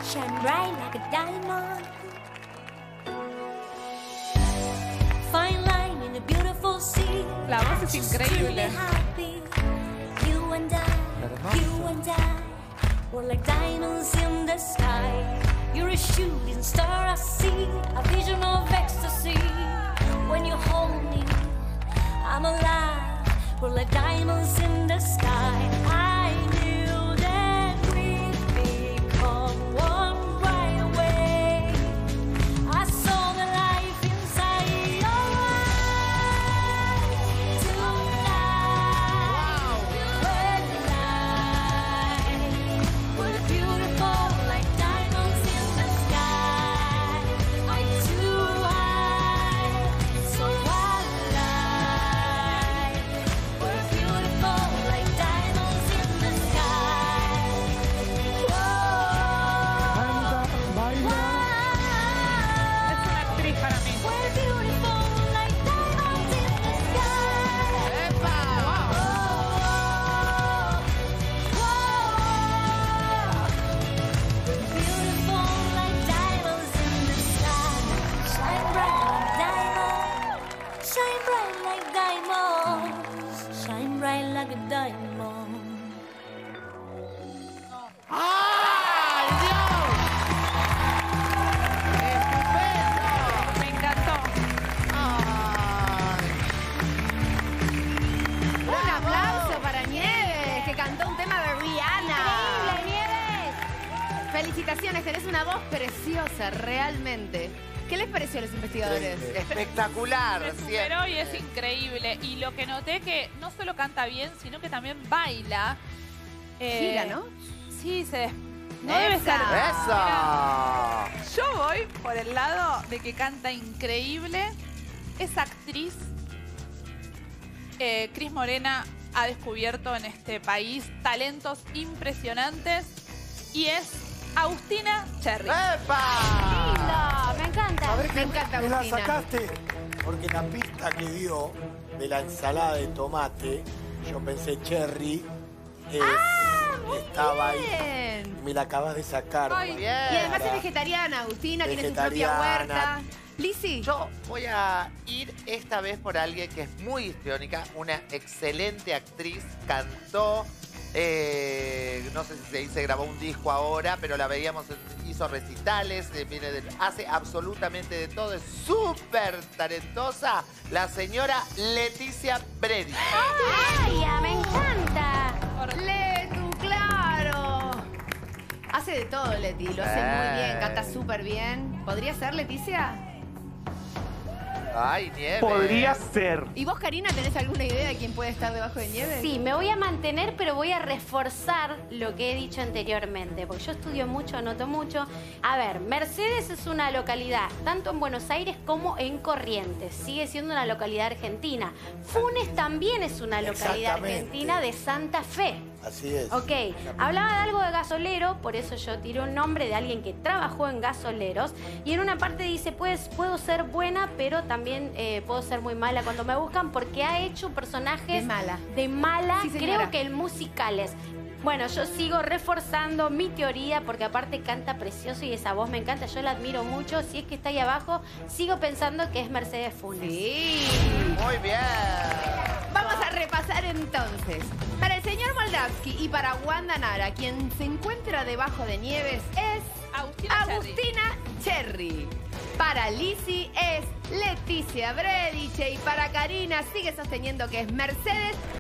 shine bright like a diamond. Fine line in a beautiful sea. La voz es increíble. You and I, we're like diamonds in the sky. You're a shooting star I see, a vision of ecstasy. When you hold me, I'm alive. We're like diamonds in the sky. I knew that we'd become one right away. I saw the life inside your eyes. Tonight, we're alive. We're beautiful like diamonds in the sky. Eye to eye, so alive. We're beautiful like diamonds in the sky. Es una actriz para mí. We're beautiful like diamonds in the sky. ¡Epa! Beautiful like diamonds in the sky. Shine bright like diamonds. Shine bright like diamonds. Shine bright like a diamond. ¡Ay, Dios! ¡Estupendo! Me encantó. ¡Ay! Un aplauso para Nieves, que cantó un tema de Rihanna. ¡Increíble, Nieves! Felicitaciones, tenés una voz preciosa, realmente. ¿Qué les pareció a los investigadores? Espectacular, Me siempre. superó y es increíble. Y lo que noté que no solo canta bien, sino que también baila. Gira, ¿no? Sí, no debe ¡Esa! ser. ¡Eso! Yo voy por el lado de que canta increíble. Es actriz. Cris Morena ha descubierto en este país talentos impresionantes. Y es Agustina Cherry. ¡Epa! Linda, me encanta. ¿Sabés Me qué encanta me la Agustina. sacaste? Porque la pista que dio de la ensalada de tomate, yo pensé cherry, estaba ahí. Bien. Me la acabas de sacar. Ay, Bien. Y además es vegetariana, Agustina, tiene su propia Vegetariana. huerta. Lizzy, Yo voy a ir esta vez por alguien que es muy histriónica, una excelente actriz, cantó, no sé si se dice grabó un disco ahora, pero la veíamos, hizo recitales, hace absolutamente de todo, es súper talentosa, la señora Leticia Bredi. ¡Ay, ya, me encanta! Letu, claro. Hace de todo, Leti, lo hace muy bien, canta súper bien. ¿Podría ser, Leticia? Ay, Nieve. Podría ser. ¿Y vos, Karina, tenés alguna idea de quién puede estar debajo de nieve? Sí, me voy a mantener, pero voy a reforzar lo que he dicho anteriormente, porque yo estudio mucho, anoto mucho. A ver, Mercedes es una localidad, tanto en Buenos Aires como en Corrientes. Sigue siendo una localidad argentina. Funes también es una localidad Exactamente. argentina de Santa Fe. Así es. Ok, hablaba de algo de gasolero, por eso yo tiré un nombre de alguien que trabajó en gasoleros. Y en una parte dice, pues puedo ser buena, pero también puedo ser muy mala cuando me buscan, porque ha hecho personajes De mala. de mala, Sí, señora. creo que en musicales. Bueno, yo sigo reforzando mi teoría, porque aparte canta precioso y esa voz me encanta, yo la admiro mucho. Si es que está ahí abajo, sigo pensando que es Mercedes Funes. Sí. Muy bien. Vamos a repasar entonces. Para el señor Moldavsky y para Wanda Nara, quien se encuentra debajo de Nieves es Agustina Cherry. Para Lizzy es Leticia Brediche y para Karina sigue sosteniendo que es Mercedes